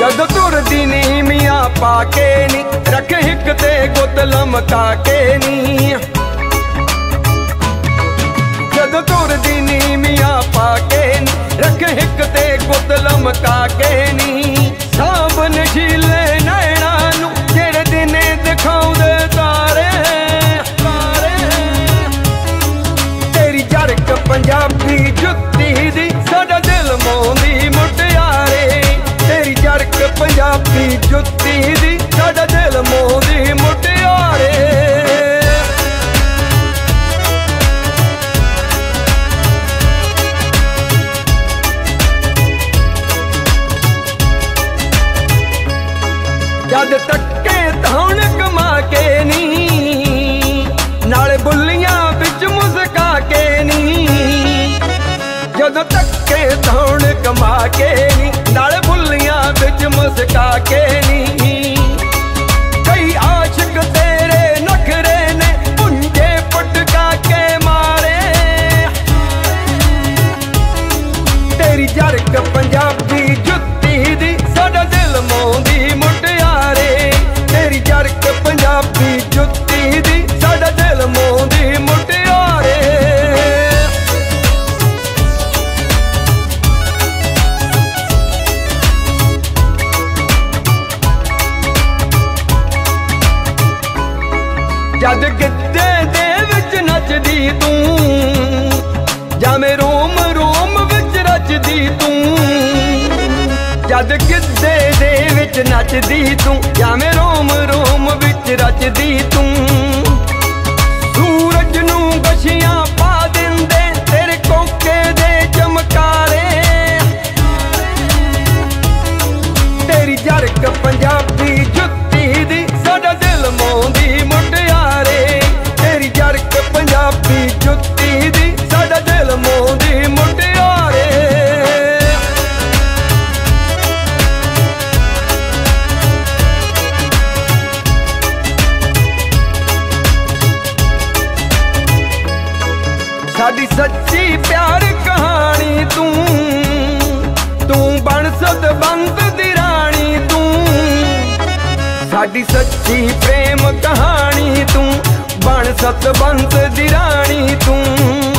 जद तुरदी नी मियां पाके नी रख हिक ते गुत लमका के नी। जद तुरदी नी मियां पाके नी रख हिक ते गुत लमका के नी। सावन झीले नैणा नू जेड़े दिने दिखाउंदे तारे तारे। तेरी जरक पंजाबी जुत्ती दी साडा दिल मोंदी मुटियारे। तेरी जरक पंजाबी जुत्ती दी साडा दिल मोंदी मुटियारे। जद तक्के धौण कमा के नी नाले बुल्लियां बिच मुस्का के नी। जद तक्के धौण कमा के नी नाले बुल्लियां बिच मुस्का के नी। कई आशिक तेरे नखरे ने पुंजे पटका के मारे। तेरी जरक पंजाबी जुत्ती दी साडा दिल मोंदी मुटियारे। तेरी जरक पंजाबी जुत्ती दी साडा दिल मोंदी मुटियारे। जद गिद्दे दे विच नचदी तू जामे रोम रोम विच रचदी तू। जद गिद्दे दे विच नचदी तू जामे रोम रोम विच रचदी तू। सूरज नू गछियां पा दिंदे तेरे कोके दे चमकारे। तेरी जरक पंजाबी जुत्ती दी साडा दिल मोंदी मुटियारे। तेरी जरक पंजाबी जुत्ती दी साडा दिल मोंदी मुटियारे। साडी सच्ची प्यार कहानी तू तू बन सतबंद दी रानी तू। साडी सच्ची प्रेम कहानी तू बन सतबंद दी रानी तू।